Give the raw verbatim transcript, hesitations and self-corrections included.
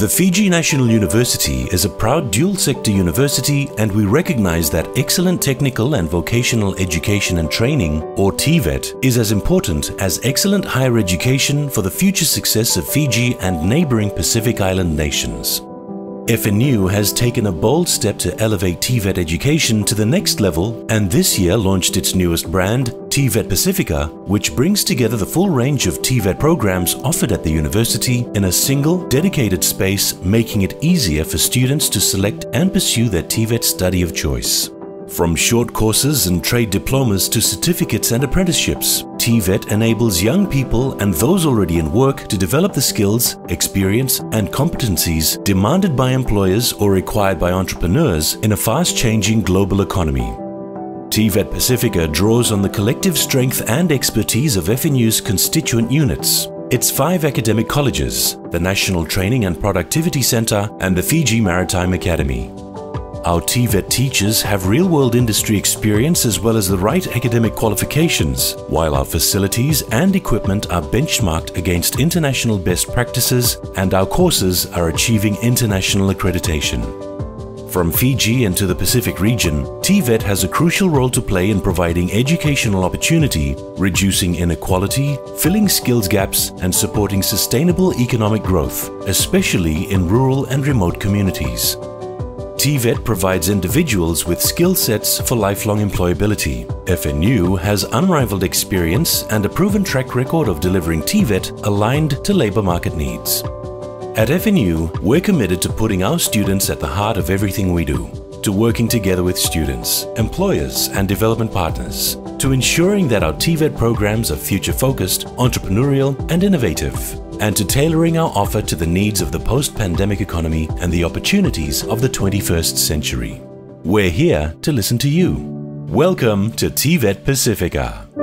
The Fiji National University is a proud dual-sector university, and we recognize that excellent technical and vocational education and training, or T V E T, is as important as excellent higher education for the future success of Fiji and neighboring Pacific Island nations. F N U has taken a bold step to elevate T V E T education to the next level, and this year launched its newest brand, T V E T Pacifica, which brings together the full range of T V E T programs offered at the university in a single, dedicated space, making it easier for students to select and pursue their T V E T study of choice. From short courses and trade diplomas to certificates and apprenticeships, T V E T enables young people and those already in work to develop the skills, experience and competencies demanded by employers or required by entrepreneurs in a fast-changing global economy. T V E T Pacifica draws on the collective strength and expertise of F N U's constituent units, its five academic colleges, the National Training and Productivity Center and the Fiji Maritime Academy. Our T V E T teachers have real-world industry experience as well as the right academic qualifications, while our facilities and equipment are benchmarked against international best practices and our courses are achieving international accreditation. From Fiji and to the Pacific region, T V E T has a crucial role to play in providing educational opportunity, reducing inequality, filling skills gaps and supporting sustainable economic growth, especially in rural and remote communities. T V E T provides individuals with skill sets for lifelong employability. F N U has unrivaled experience and a proven track record of delivering T V E T aligned to labour market needs. At F N U, we're committed to putting our students at the heart of everything we do, to working together with students, employers and development partners, to ensuring that our T V E T programs are future-focused, entrepreneurial and innovative, and to tailoring our offer to the needs of the post-pandemic economy and the opportunities of the twenty-first century. We're here to listen to you. Welcome to T V E T Pacifica.